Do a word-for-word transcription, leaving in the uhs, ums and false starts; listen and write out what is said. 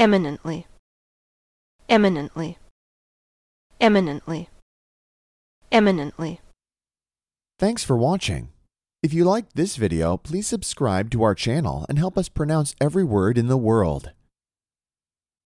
eminently, eminently, eminently, eminently. Thanks for watching. If you liked this video, please subscribe to our channel and help us pronounce every word in the world.